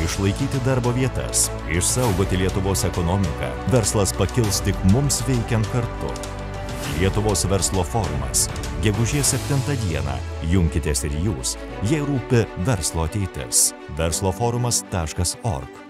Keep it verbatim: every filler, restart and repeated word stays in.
išlaikyti darbo vietas, išsaugoti Lietuvos ekonomiką, verslas pakils tik mums veikiant kartu. Lietuvos verslo forumas. Gegužės septintą dieną. Junkitės ir jūs, jei rūpi verslo ateitis. versloforumas taškas org